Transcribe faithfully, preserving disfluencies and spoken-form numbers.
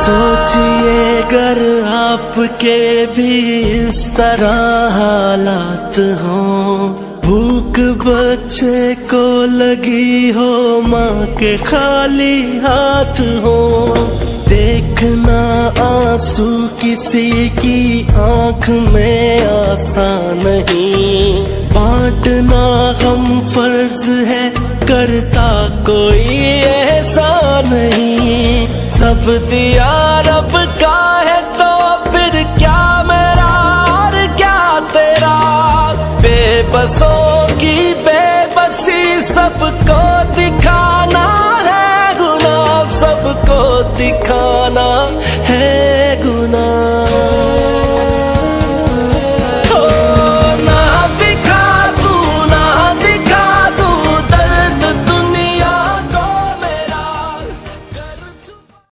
सोचिए अगर आपके भी इस तरह हालात हों, भूख बच्चे को लगी हो, माँ के खाली हाथ हो, देखना आंसू किसी की आंख में आसान नहीं, बांटना गम फर्ज है करता कोई एहसान नहीं, सब दिया रब का है तो फिर क्या मेरा और क्या तेरा, बेबसों की बेबसी सबको दिखाना है गुनाह, सबको दिखाना है